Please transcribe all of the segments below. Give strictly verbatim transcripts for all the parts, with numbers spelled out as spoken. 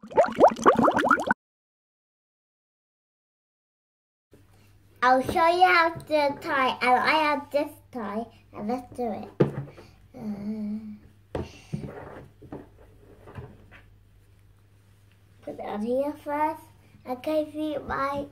I'll show you how to tie, and I have this tie, and let's do it. Uh, put it on here first. Okay, see my.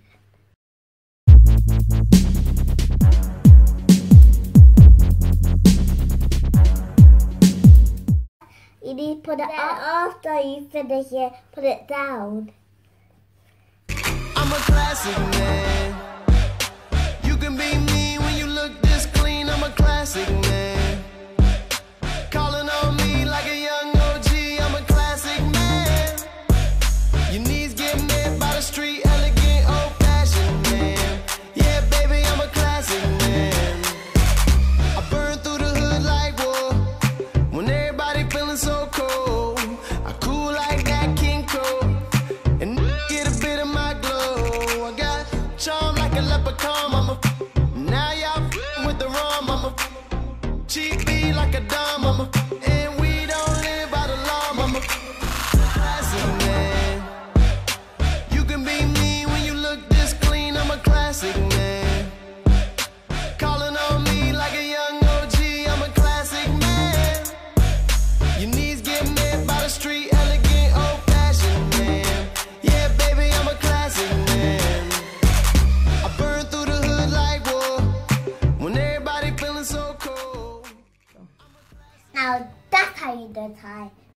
You need to put it up after you finish it. Put it down. I'm a classic man. You can be me when you look this clean. I'm a classic man. Calling on me like a young O G. I'm a classic man. Your knees get met by the street, elegant, old-fashioned man. Yeah, baby, I'm a classic man. I burn through the hood like war. When everybody feeling so cold, I cool like that King Cole. And get a bit of my glow. I got charm like a leprechaun. I'm a now y'all with the rum. I'm a cheap beat like a dumb. I'm a and we don't live by the law. I'm a classic man. You can be me when you look this clean. I'm a classic man. Calling on me like a young O G. I'm a classic man. Your knees get met by the street, elegant, old-fashioned man. Yeah, baby, I'm a classic man. I burn through the hood like war. When everybody feeling so cold. Now that's how you do tie.